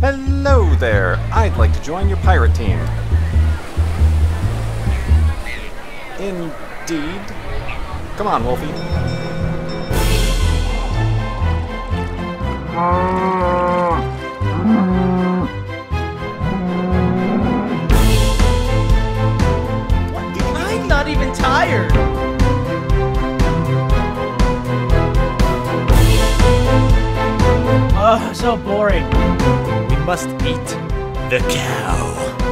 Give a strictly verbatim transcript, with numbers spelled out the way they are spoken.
Hello there! I'd like to join your pirate team. Indeed. Come on, Wolfie. I'm not even tired! Ugh, so boring. We must eat the cow.